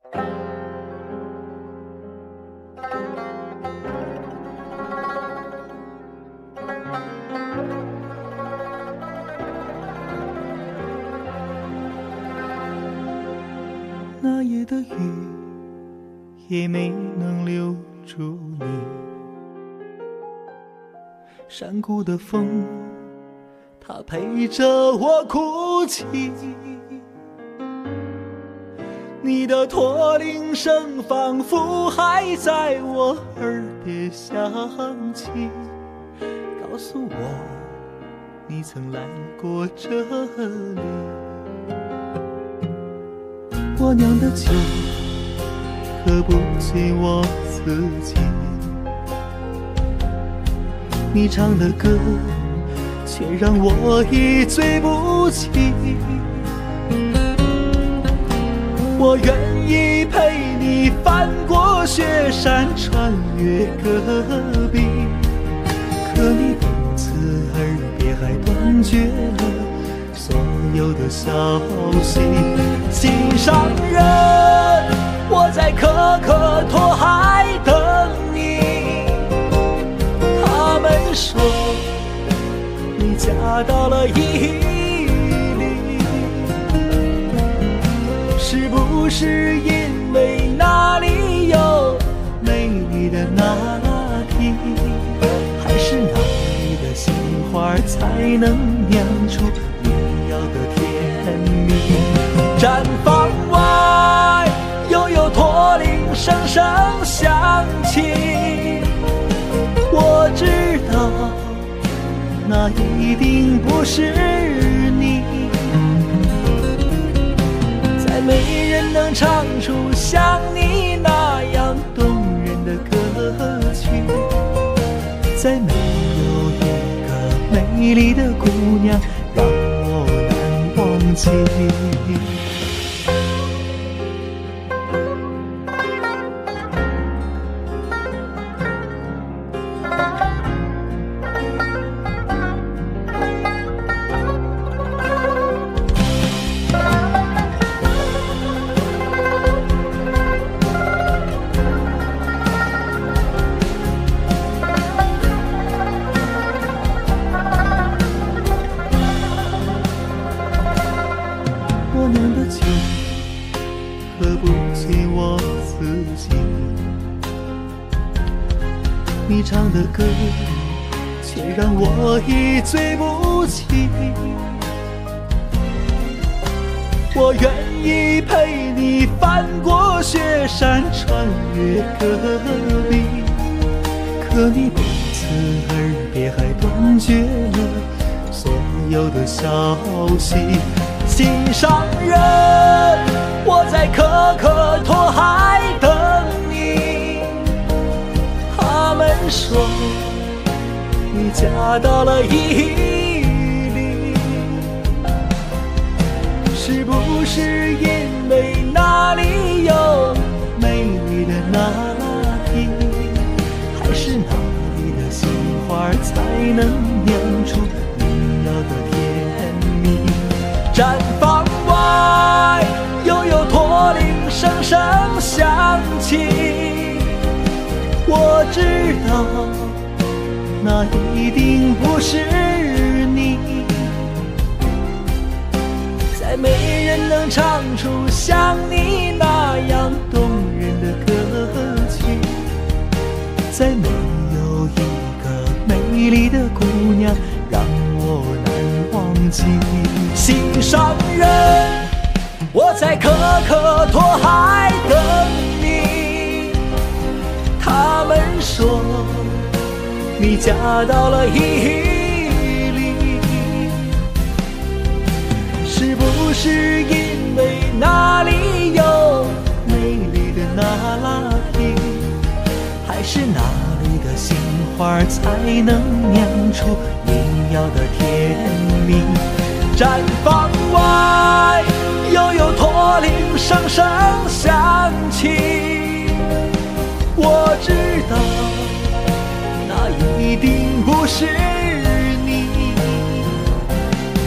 那夜的雨也没能留住你，山谷的风它陪着我哭泣，你的驼铃声仿佛还在我耳边响起，告诉我你曾来过这里。我酿的酒喝不醉我自己，你唱的歌却让我一醉不起。我愿意陪你翻过雪山，穿越戈壁，可你不辞而别，还断绝了所有的消息。心上人，我在可可托海等你。他们说你嫁到了伊犁，是不是因为那里有美丽的那提，还是那里的杏花才能酿出你要的甜蜜？毡房外又有驼铃声声响起，我知道那一定不是你，再没人能唱出像你那样动人的歌曲，再没有一个美丽的姑娘让我难忘记。我酿的酒喝不醉我自己，你唱的歌却让我一醉不起。我愿意陪你翻过雪山，穿越戈壁，可你不辞而别，还断绝了所有的消息。心上人，我在可可托海等你。他们说你嫁到了伊犁，是不是因为那里有美丽的那提，还是那里的杏花才能酿出你要的甜蜜？毡房外又有驼铃声声响起，我知道那一定不是你，再没人能唱出像你那样动人的歌曲，再没有一个美丽的姑娘让我难忘记。心上人，我在可可托海等你。他们说你嫁到了伊犁，是不是因为那里有美丽的那拉提，还是那里的杏花才能酿出你要的甜蜜？毡房外又有驼铃声声响起，我知道那一定不是你，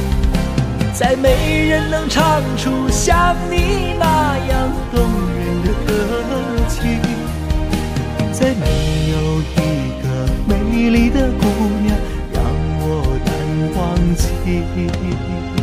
再没人能唱出像你那样动人的情。